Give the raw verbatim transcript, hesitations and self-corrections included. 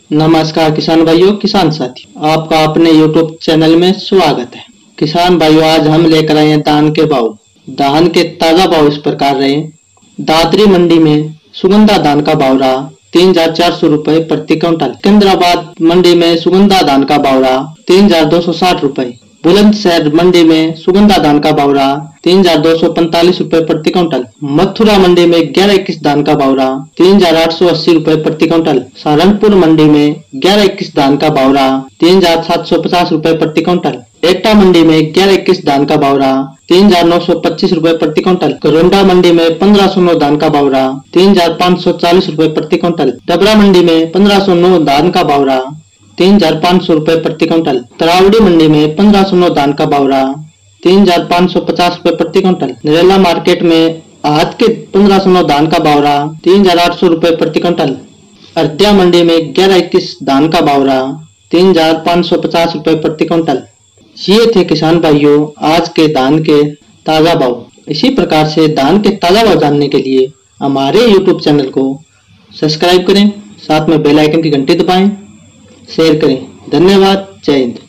नमस्कार किसान भाइयों, किसान साथियों, आपका अपने यूट्यूब चैनल में स्वागत है। किसान भाइयों, आज हम लेकर आए हैं धान के भाव। धान के ताजा भाव इस प्रकार रहे। दादरी मंडी में सुगंधा धान का भाव रहा तीन हजार चार सौ रूपये प्रति क्विंटल। सिकंदराबाद मंडी में सुगंधा धान का भाव रहा तीन हजार दो सौ साठ रूपये। बुलंदशहर मंडी में सुगंधा धान का भाव रहा तीन हजार दो सौ पैंतालीस रूपये प्रति क्विंटल। मथुरा मंडी में ग्यारह इक्कीस धान का भाव रहा तीन हजार आठ सौ अस्सी रूपये प्रति क्विंटल। सहारनपुर मंडी में ग्यारह इक्कीस धान का भाव रहा तीन हजार सात सौ पचास रूपये प्रति क्विंटल। एटा मंडी में ग्यारह इक्कीस धान का भाव रहा तीन हजार नौ सौ पच्चीस रूपये प्रति क्विंटल। करोंडा मंडी में पंद्रह सौ नौ धान का भाव रहा तीन हजार पाँच सौ चालीस रूपये प्रति क्विंटल। डबरा मंडी में पंद्रह सौ नौ धान का भाव रहा तीन हजार पाँच सौ रूपये प्रति क्विंटल। तरावड़ी मंडी में पंद्रह सौ नौ धान का भाव रहा तीन हजार पाँच सौ पचास रूपये प्रति क्विंटल। नरेला मार्केट में आहत के पंद्रह सौ नौ धान का भाव रहा तीन हजार आठ सौ रूपये प्रति क्विंटल। अरतिया मंडी में ग्यारह इक्कीस धान का भाव रहा तीन हजार पाँच सौ पचास रूपये प्रति क्विंटल। ये थे किसान भाइयों आज के धान के ताजा भाव। इसी प्रकार से धान के ताजा भाव जानने के लिए हमारे यूट्यूब चैनल को सब्सक्राइब करें, साथ में बेल आइकन की घंटी दबाएं, शेयर करें। धन्यवाद। जय हिंद।